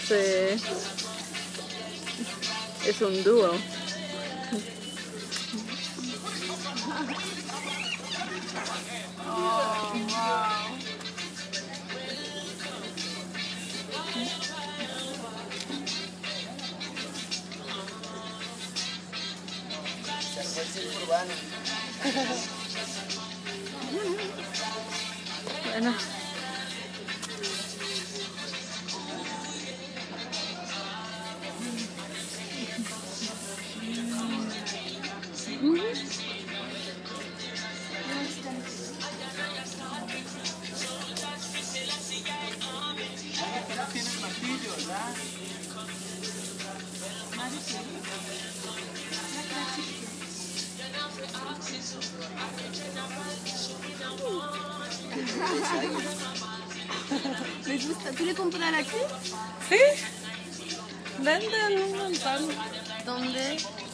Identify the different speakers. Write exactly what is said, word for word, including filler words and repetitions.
Speaker 1: Sí. Es un dúo.
Speaker 2: Oh, wow.
Speaker 1: Bueno.
Speaker 2: Tiene el martillo, ¿verdad? Me gusta. ¿Tú le comprar aquí?
Speaker 1: Sí. Venden un montón.
Speaker 2: ¿Dónde?